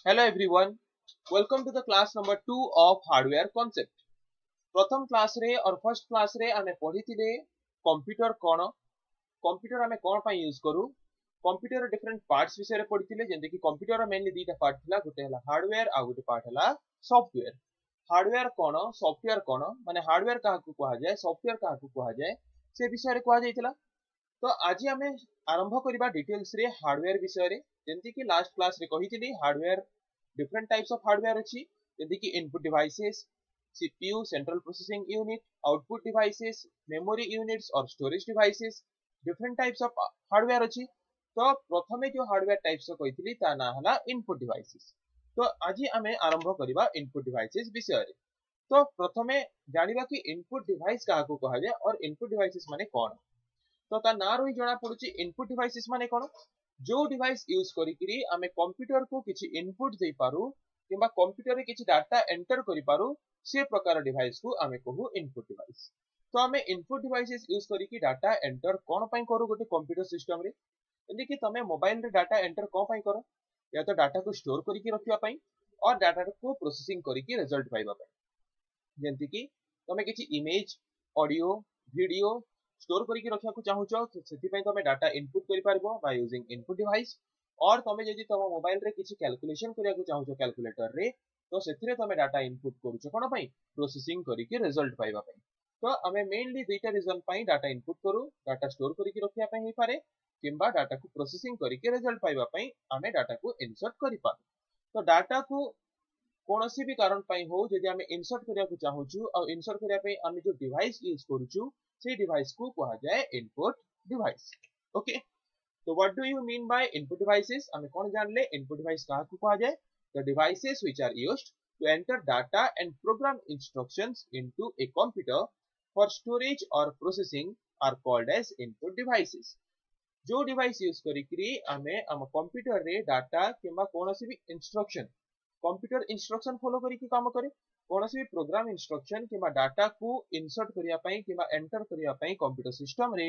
Hello everyone, welcome to the class number 2 of hardware concept. प्रथम class रे और first class रे आमे पढ़िथिले कंप्यूटर कोन कंप्यूटर आमे कोन पय यूज करू कंप्यूटर रे डिफरेंट पार्ट्स विषय रे पढ़िथिले जेंति कि कंप्यूटर रे मेनली दीटा पार्ट थिला गोटे हला हार्डवेयर आ गोटे पार्ट हला सॉफ्टवेयर। हार्डवेयर कोन सॉफ्टवेयर कोन माने हार्डवेयर काहा को कहा जाय सॉफ्टवेयर काहा को कहा जाय से विषय रे कहा जायतिला। तो आज आमे आरंभ करिबा डिटेल्स रे हार्डवेयर विषय रे जेंति कि लास्ट क्लास रे कहिथिली hardware different types of hardware अछि जेंति कि input devices CPU central processing unit output devices memory units और storage devices different types of hardware अछि। तो प्रथमे जो हार्डवेयर टाइप्स कहिथिली ता ना हला इनपुट डिवाइसेस। तो आज आमे आरंभ करिबा इनपुट डिवाइसेस विषय रे। तो प्रथमे जानिबा कि इनपुट डिवाइस काहा को कहा जाय और इनपुट डिवाइसेस माने कोन। तो ता ना रही जणा पडुची इनपुट डिवाइसेस माने कोन जो डिवाइस यूज करिकरी आमे कंप्यूटर को किछि इनपुट देई पारू किबा कंप्यूटर रे किछि डाटा एंटर करि पारू से प्रकार डिवाइस को आमे कहू इनपुट डिवाइस। तो आमे इनपुट डिवाइसेस यूज करिकरी डाटा एंटर कोन पय करू गोटे कंप्यूटर सिस्टम रे एंदी कि तमे मोबाइल रे डाटा एंटर कोन पय करो या तो डाटा को स्टोर करिकरी रखिया पय और डाटा को प्रोसेसिंग करिकरी रिजल्ट पाइबा पय जेंति कि तमे किछि इमेज ऑडियो वीडियो स्टोर करिकरी रखिया को चाहूचो सेति पय तमे डाटा इनपुट करि पारबो बाय यूजिंग इनपुट डिवाइस। और तमे जदि तम मोबाइल रे किछि कैलकुलेशन करिया को चाहूचो कैलकुलेटर रे तो सेथिरे तमे डाटा इनपुट करूचो कोन पय प्रोसेसिंग करिकरी रिजल्ट पाइबा पय। तो आमे मेनली दुईटा रीजन पय डाटा इनपुट करू डाटा स्टोर करिकरी रखिया पय हे पारे किबा डाटा को प्रोसेसिंग करिकरी रिजल्ट पाइबा पय आमे डाटा को इंसर्ट करि पारू। तो डाटा को कोनोसी भी कारण पय हो जदि आमे इंसर्ट करिया को चाहूचु और इंसर्ट करिया पय आमे जो डिवाइस यूज करूचु से डिवाइस को कहा जाय इनपुट डिवाइस। ओके, तो what do you mean by input devices आमे कोन जानले इनपुट डिवाइस काहा को कहा जाय the devices which are used to enter data and program instructions into a computer for storage और processing are called as input devices. जो device use करिकरी आमे हम कंप्यूटर रे डाटा किबा कोनोसी भी इंस्ट्रक्शन कंप्यूटर इंस्ट्रक्शन फॉलो करिकरी काम करे कोनोसी भी प्रोग्राम इंस्ट्रक्शन किबा डाटा को इंसर्ट करिया पय किबा एंटर करिया पय कंप्यूटर सिस्टम रे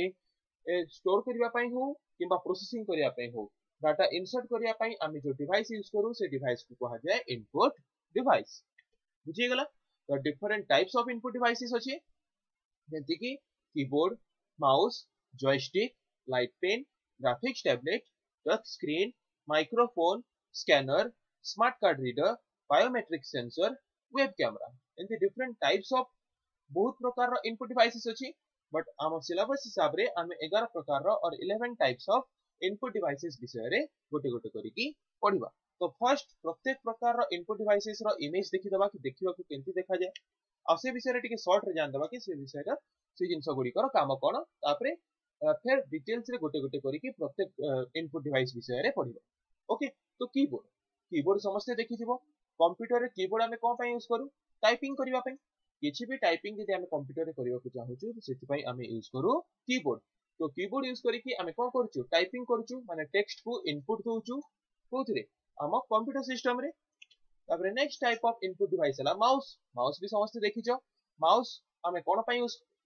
स्टोर करिया पय हो किबा प्रोसेसिंग करिया पय हो डाटा इंसर्ट करिया पय आमे जो डिवाइस यूज करू से डिवाइस को कहा जाय इनपुट डिवाइस। बुझी गेला। तो different types of input devices अछि जेंति कि keyboard mouse joystick light pen graphics tablet touch screen microphone scanner smart card reader biometric sensor web camera and different types of बहुत प्रकार रो इनपुट डिवाइसेस अछि। बट आम सिलेबस हिसाब रे आमे 11 प्रकार रो और 11 टाइप्स ऑफ इनपुट डिवाइसेस विषय रे गोटे गोटे करिकि पढिबा। तो फर्स्ट प्रत्येक प्रकार रो इनपुट डिवाइसेस रो इमेज देखि दबा कि देखिबा को केंति देखा जाय आ से विषय रे टिके शॉर्ट रे जान दबा कि से विषय रा से जिंस गुडी कर काम कोन तापरे फिर डिटेल्स रे गोटे गोटे करिकि प्रत्येक इनपुट डिवाइस विषय रे पढिबा। ओके, तो कीबोर्ड कीबोर्ड समस्त देखिथिबो कंप्यूटर रे कीबोर्ड आमे कोन पय यूज करू टाइपिंग करिबा पय किछि भी टाइपिंग जदि आमे कंप्यूटर रे करिबा को चाहूचु तो सेति पय आमे यूज करू कीबोर्ड। तो कीबोर्ड यूज करिकि आमे कोन करचु टाइपिंग करचु माने टेक्स्ट को इनपुट दोचु कोथरे हम कंप्यूटर सिस्टम रे। तापरे next type of input device हला माउस माउस भी समस्त देखिचो माउस आमे कोन पय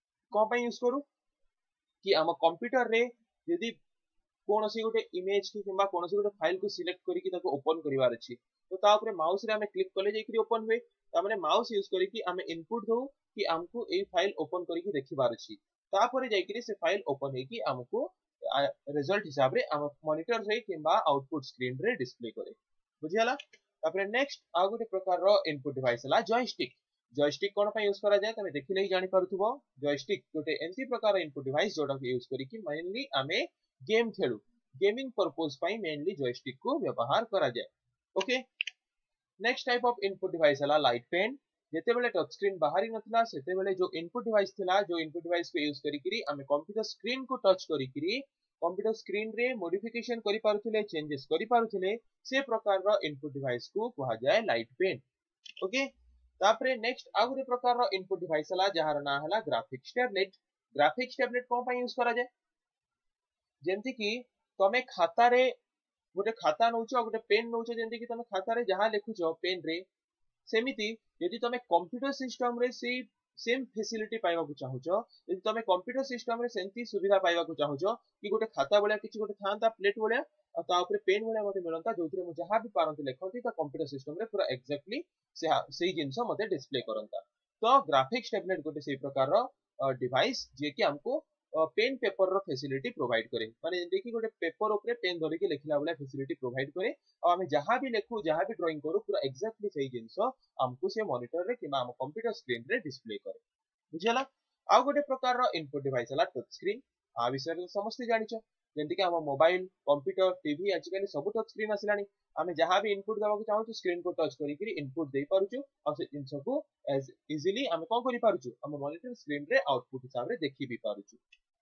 यूज करू कि हम कंप्यूटर रे यदि कोनोसी गोटे इमेज की किबा कोनोसी गोटे फाइल को सिलेक्ट करिकि ताको ओपन करिवार अछि तो ता ऊपर माउस रे हमें क्लिक कले जेकरी ओपन हुए ता माने माउस यूज करिकि हमें इनपुट दो कि हमको ए फाइल ओपन करिकि देखिबार अछि ता परे जेकरी से फाइल ओपन हे कि हमको रिजल्ट हिसाब रे हम मॉनिटर रे किबा आउटपुट स्क्रीन रे डिस्प्ले करे। बुझियाला। तापरे नेक्स्ट आ गोटे प्रकार रो इनपुट डिवाइस हला जॉयस्टिक। जॉयस्टिक कोन पय यूज करा जाय तमे देखिले ही जानि पारुथबो जॉयस्टिक गोटे एंती प्रकार इनपुट डिवाइस जोडा के यूज करिकि मेनली हमें गेम खेलु गेमिंग पर्पस पय मेनली जॉयस्टिक को व्यवहार करा जाय। Okay, next type of input device हला लाइट पेन जेते बेले टच स्क्रीन बाहरी नथला सेते बेले जो इनपुट डिवाइस थिला जो इनपुट डिवाइस को यूज करिकरी हमें कंप्यूटर स्क्रीन को टच करिकरी कंप्यूटर स्क्रीन रे मॉडिफिकेशन करि पारुथिले चेंजेस करि पारुथिले से प्रकार रो इनपुट डिवाइस को कहा जाय लाइट पेन। ओके, तापरे नेक्स्ट आ गुटे प्रकार रो इनपुट डिवाइस हला जहार ना हला ग्राफिक्स टैबलेट। ग्राफिक्स टैबलेट कोन पय यूज करा जाय जेंति कि तमे खाता रे गोटे खाता नउचो गोटे पेन नउचो जेंति कि तमे खाता रे जहां लिखुचो पेन रे सेमिति यदि तमे कंप्यूटर सिस्टम रे से सेम फैसिलिटी पाइबा को चाहुचो यदि तमे कंप्यूटर सिस्टम रे सेंती सुविधा पाइबा को चाहुचो कि गोटे खाता बळिया किछि गोटे थांता प्लेट बळिया आ ता ऊपर पेन बळिया मते मिलंता जोथिरे मु जहां भी पारंती लेखंती ता कंप्यूटर सिस्टम रे पूरा एक्जेक्टली सेही जिंस मते डिस्प्ले करंता तो ग्राफिक्स टैबलेट गोटे सेही प्रकार रो डिवाइस जे कि हमको पेन पेपर रो फैसिलिटी प्रोवाइड करे माने देखि गोटे पेपर ऊपर पेन धरि के लेखिला बळिया फैसिलिटी प्रोवाइड करे आ हमें जहां भी लेखु जहां भी ड्राइंग करू पूरा एक्जेक्टली सेही जिंस हमको से मॉनिटर रे किबा हम कंप्यूटर स्क्रीन रे डिस्प्ले करे बुझियला आउ गोटे प्रकार रो इनपुट डिवाइस हला टच स्क्रीन आ विषय रे समस्त जानिछो जेंति कि हम मोबाइल कंप्यूटर टीवी आजकल सब टच स्क्रीन आसिलानी आमे जहां भी इनपुट देबा को चाहू स्क्रीन को टच करी करी इनपुट देई पारुछु आ से जिंस को एज इजीली आमे कोन करि पारुछु हम मॉनिटर स्क्रीन रे आउटपुट हिसाब रे देखि भी पारुछु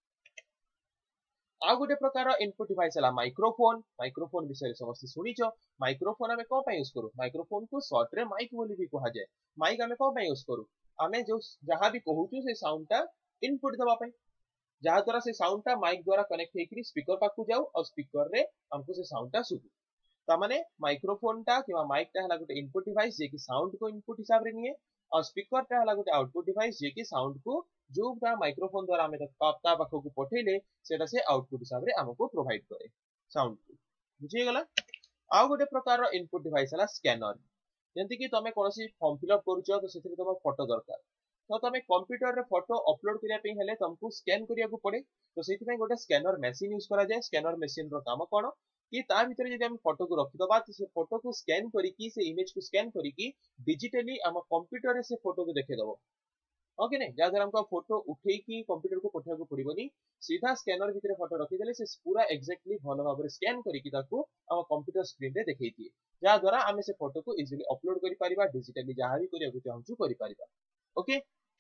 आ गोटे प्रकार इनपुट डिवाइस हला माइक्रोफोन विषय समस्त सुनिछो माइक्रोफोन आमे कोन पय यूज करू माइक्रोफोन को शॉर्ट रे माइक बोली भी कहा जाय माइक आमे कोन पय यूज करू आमे जो जहां भी कहूछु से साउंड ता इनपुट देबा पय जहां द्वारा से साउंड ता माइक द्वारा कनेक्ट हेकरी स्पीकर पाकु जाऊ और स्पीकर रे हमको से साउंड ता सुबु ता माने माइक्रोफोन ता किबा माइक ता हला गोटे इनपुट डिवाइस जे कि साउंड को इनपुट हिसाब रे निए और स्पीकर ता हला गोटे आउटपुट डिवाइस जे कि साउंड को जो माइक्रोफोन द्वारा हमें ता पाखो को पठेले सेटा से आउटपुट हिसाब रे हमको प्रोवाइड करे साउंड को बुझी गेला आ गोटे प्रकार रो इनपुट डिवाइस हला स्कैनर जेंति कि तमे कोनोसी फॉर्म फिलअप करूछो तो सेथिरे तम फोटो दरकार तो तमे कंप्यूटर रे फोटो अपलोड करिया पे हेले तुमको स्कैन करिया को पड़े तो सेति पे गोटे स्कैनर मशीन यूज करा जाय स्कैनर मशीन रो काम कोन कि ता भीतर जदि हम फोटो को रखि दबा तो से फोटो को स्कैन करी कि से इमेज को स्कैन करी कि डिजिटली हम कंप्यूटर रे से फोटो को देखे दबो ओके नहीं जहाँ द्वारा हमको फोटो उठे की कंप्यूटर को पठा को पड़ोनी सीधा स्कैनर भीतर फोटो रखीदे से पूरा एक्जेक्टली भल भाव में स्कैन करके हम कंप्यूटर स्क्रीन रे देखई दिए जहाँ द्वारा आम से फोटो को इजिली अपलोड कर पारिबा डिजिटली जहाँ भी करिया चाहूँ करि पारिबा ओके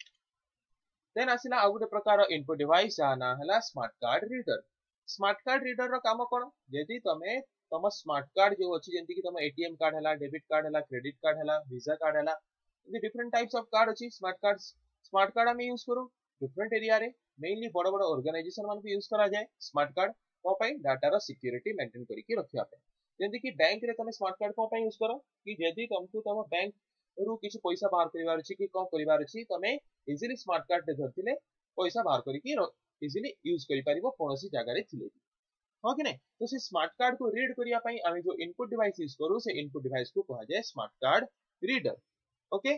देन आसिला आ गोटे प्रकार इनपुट डिवाइस जहाँ ना हला स्मार्ट कार्ड रीडर रो काम कोन यदि तमे तम स्मार्ट कार्ड जो अछि जेंति कि तम एटीएम कार्ड हला डेबिट कार्ड हला क्रेडिट कार्ड हला वीजा कार्ड हला डिफरेंट टाइप्स ऑफ कार्ड अछि स्मार्ट कार्ड हम यूज करू डिफरेंट एरिया रे मेनली बड़ बड़ ऑर्गेनाइजेशन मान यूज करा जाए स्मार्ट कार्ड को पई डाटा रो सिक्योरिटी मेंटेन करके रखिया पे जेंति कि बैंक रे तमे स्मार्ट कार्ड को पई यूज करो कि यदि तुमको तम बैंक रु किछ पैसा बाहर करिवार अछि कि कोन करिवार अछि तमे इजीली स्मार्ट कार्ड रे धरतिले पैसा बाहर करके इजीली यूज करि परिबो कोनोसी जगह रे थिले हां कि नहीं तो से स्मार्ट कार्ड को रीड करिया पई आमे जो इनपुट डिवाइस यूज करू से इनपुट डिवाइस को कहा जाए स्मार्ट कार्ड रीडर ओके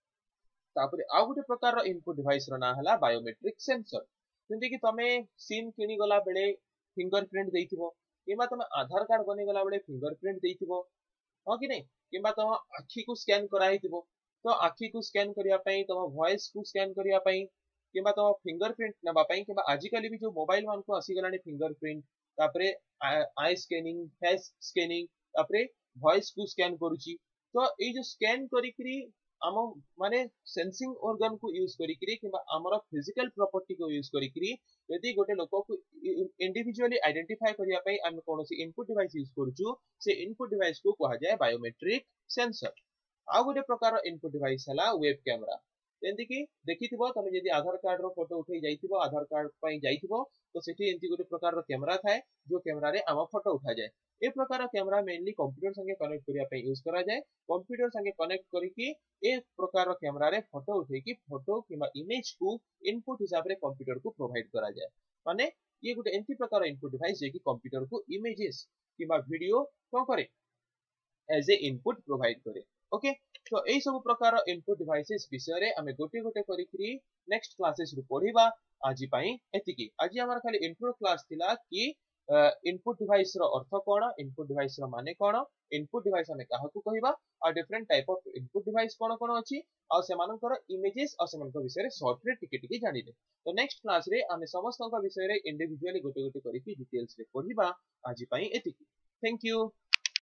तापरे आ गोटे प्रकार इनपुट डिवाइस रो ना हला बायोमेट्रिक सेंसर जेंति कि तमे सिम किनी गला बेले फिंगरप्रिंट देइथिबो किबा तमे आधार कार्ड बने गला बेले फिंगरप्रिंट देइथिबो हां कि नहीं किबा तम आखी को स्कैन कराइथिबो तो आखी को स्कैन करिया पई तम वॉइस को स्कैन करिया पई किबा तम फिंगरप्रिंट नबा पई किबा आजिकली भी जो मोबाइल मान को आसी गलानी फिंगरप्रिंट तापरे आई स्कैनिंग फेस स्कैनिंग तापरे वॉइस को स्कैन करूची तो ए जो स्कैन करिकरी आम माने सेंसिंग ऑर्गन को यूज करिकरी किबा हमर फिजिकल प्रॉपर्टी को यूज करिकरी यदि गोटे लोक को इंडिविजुअली आइडेंटिफाई करिया पई हम कोनोसी इनपुट डिवाइस यूज करूछु से इनपुट डिवाइस को कहा जाय बायोमेट्रिक सेंसर आ गोटे प्रकार इनपुट डिवाइस हला वेब कैमरा जेंति कि देखिथिबो तमे यदि आधार कार्ड रो फोटो उठै जाइथिबो आधार कार्ड पई जाइथिबो तो सेठी एंती गोटे प्रकार रो कैमरा थाए जो कैमरा रे आम फोटो उठा जाय ए प्रकार कैमरा मेनली कंप्यूटर संगे कनेक्ट करिया पई यूज करा जाय कंप्यूटर संगे कनेक्ट करिकि ए प्रकार कैमरा रे फोटो उठे कि फोटो किबा इमेज को इनपुट हिसाब रे कंप्यूटर को प्रोवाइड करा जाय माने ये गोटे एंती प्रकार इनपुट डिवाइस जे कि कंप्यूटर को इमेजेस किबा वीडियो को करे एज ए इनपुट प्रोवाइड करे ओके तो एई सब प्रकार इनपुट डिवाइसेस विषय रे हमें गोटे गोटे करिकरी नेक्स्ट क्लासेस रू पढिबा आजि पई एतिकी आजि हमर खाली इंट्रो क्लास थिला कि इनपुट डिवाइस रो अर्थ कोन इनपुट डिवाइस रो माने कोन इनपुट डिवाइस हमें काहा को कहिबा आ different type of input device कोन कोन अछि आ से मानकर इमेजेस आ से मानकर विषय रे शॉर्ट रे टिके टिके जानिले तो नेक्स्ट क्लास रे हमें समस्त का विषय रे इंडिविजुअली गोटे गोटे करिकरी डिटेल्स रे पढिबा आजि पई एतिकी थैंक यू